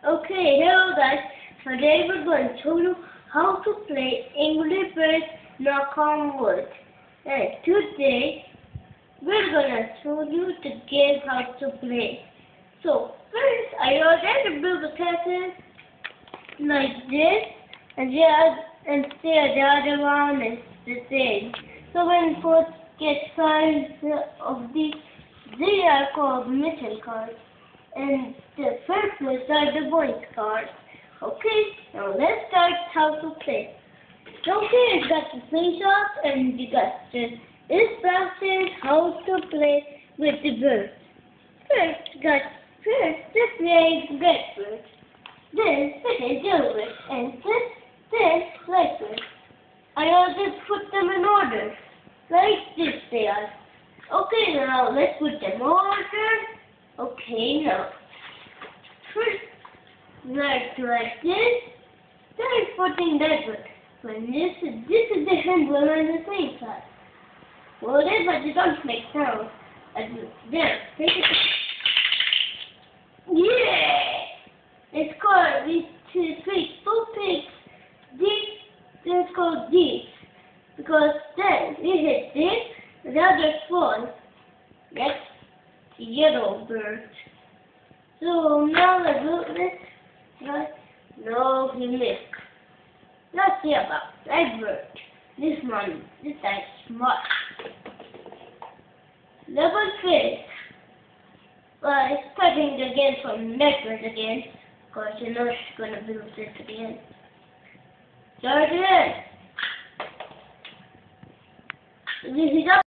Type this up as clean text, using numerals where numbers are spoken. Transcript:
Okay, hello guys. Today we're going to show you how to play Angry Birds Knock on Wood. And today we're gonna show you the game how to play. So first I already built the castle like this, and the other one is the same. So when folks get signs of these, they are called mission cards. And the first ones are the voice cards. Okay, now let's start how to play. Okay, you got the slingshot and you got the instructions how to play with the birds. First the play blackbird, then second yellowbird, and then blackbird. I already put them in order, like this they are. Okay, now let's put them in order. Okay, now, first, like this, then putting that one. When this is the handle on the same side. Well, then, but you don't make sound. There, take it. Yeah! It's called, these two pigs, it's called these. Because then, you hit this, the other one. Next. Yellow bird. So now let's do this. Right? No, he missed. Let's see about that bird. This guy's smart. Level 6. Starting again from Blackbird again. Because you know she's gonna build this again. Start again. This is